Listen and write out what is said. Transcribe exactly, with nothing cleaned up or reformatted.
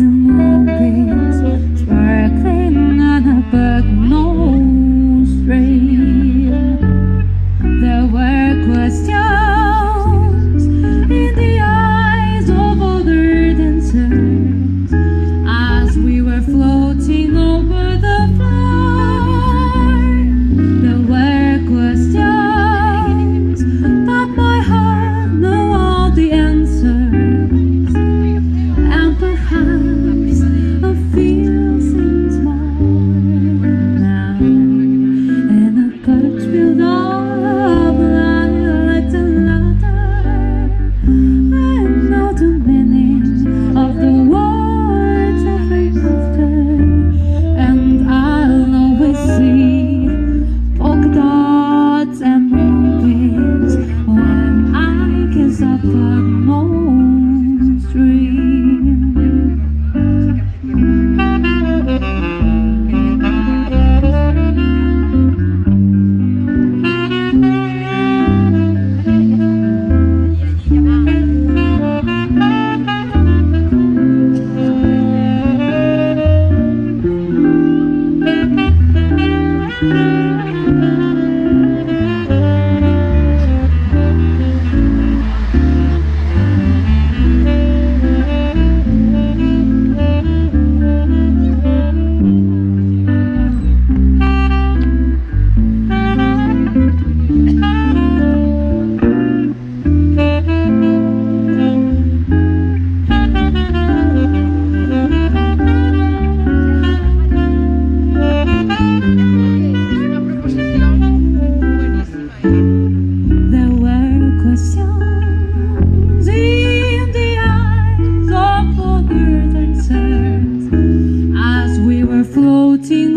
the moonbeams sparkling on a back-nose stream. There were questions in the eyes of other dancers as we were floating over the floor. There were questions, but my heart knew all the answers, and perhaps I feel things more now. And I got a thrill of light and louder. I know the meaning of the words of laughter, and I'll always see polka dots and moonbeams when I kiss a back-nose stream. There were questions in the eyes of other dancers as we were floating